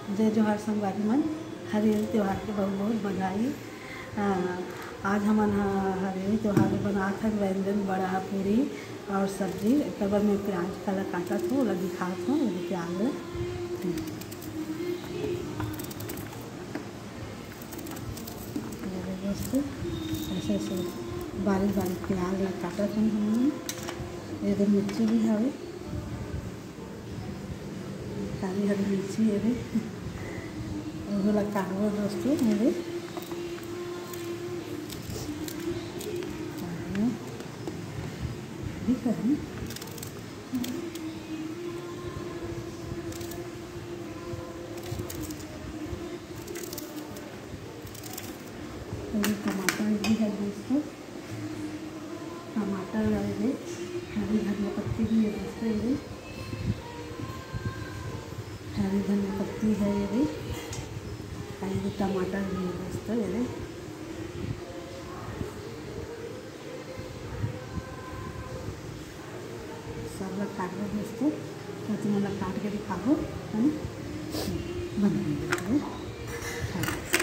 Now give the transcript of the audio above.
जय जोहार संगवारी मन, हरियर त्यौहार के बहुत बहुत बधाई। आज हमन हरियर त्यौहार में बनात हन व्यंजन बड़ा पूरी और सब्जी। एक बार मैं प्याज काला काटत हूँ, ओला दिखात हूँ। ये प्याज दोस्तों ऐसे ऐसे बारीक बारीक प्याज ला काटत हूँ हमन। ये मिर्ची भी हवे, काली हरी मिर्ची है ओला काटबो दोस्तों। मेरे भी करें टमाटर भी है दोस्तों, टमाटर है, हरी धनिया पत्ती भी है दोस्तों। ये हरी धनिया पत्ती है, ये टमाटर भी है दोस्तों। ये सब लोग काट लो दोस्तों, तो तुम लोग काट के दिखाओ है ना, बना